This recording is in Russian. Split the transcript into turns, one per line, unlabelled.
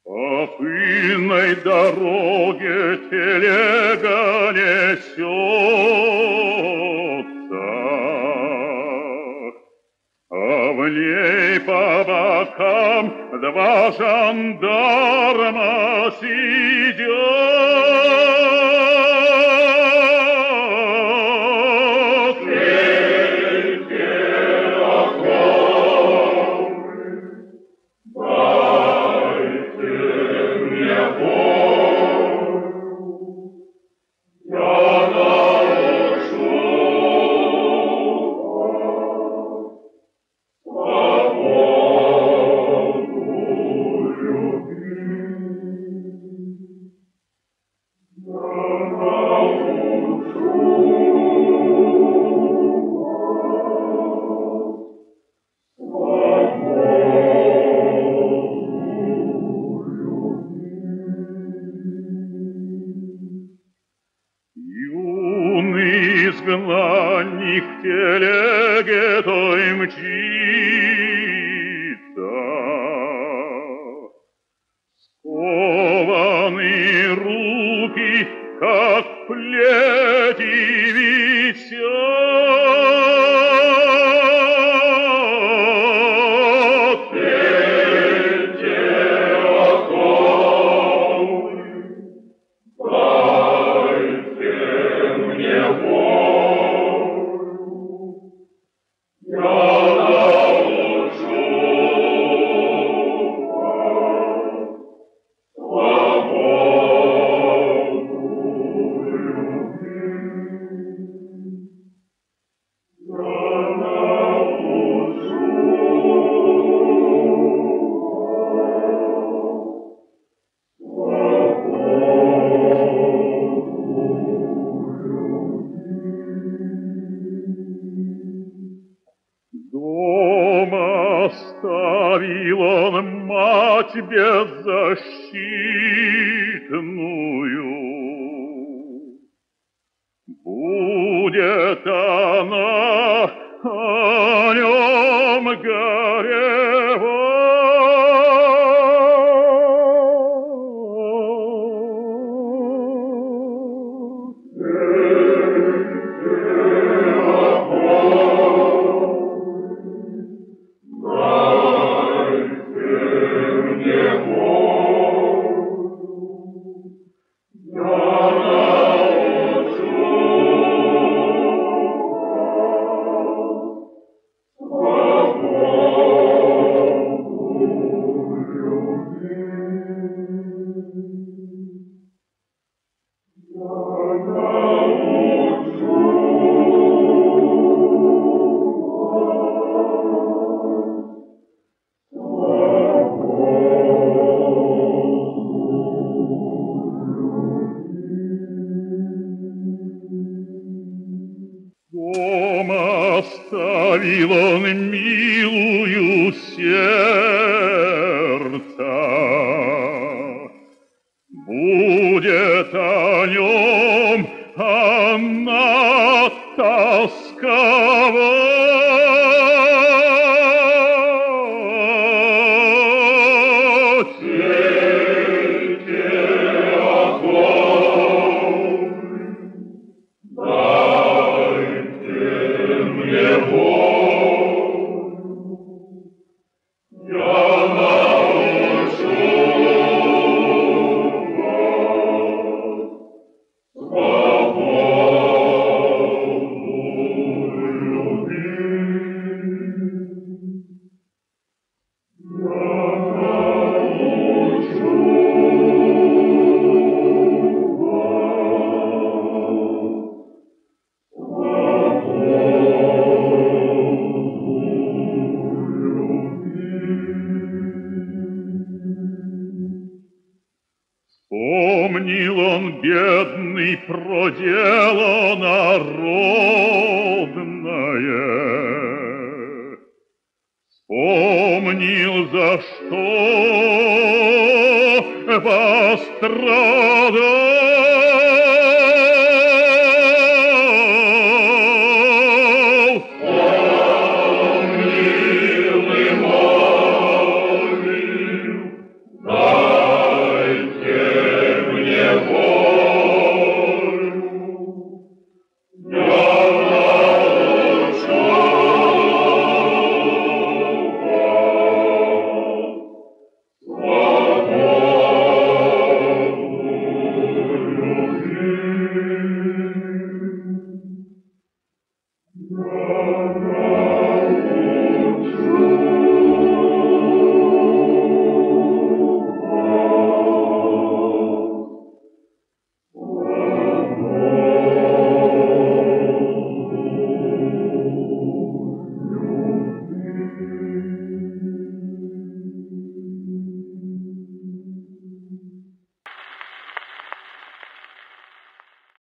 По пыльной дороге телега несется, а в ней по бокам два жандарма сидят. Юный изгнанник в телеге той мчится, скованы руки, как плети висят. Пейте оковы, дайте мне волю, я научу вас свободу любить. Я научу дома оставил он мать беззащитную. Будет она о нем горевать. Дома оставил он милую сердца, будет о нем она тосковать. Пейте оковы, дайте мне волю, я научу вас свободу любить. Я научу Вспомнил он, бедный, про дело народное, вспомнил, за что пострадал. Помнил и молил, да. Я научу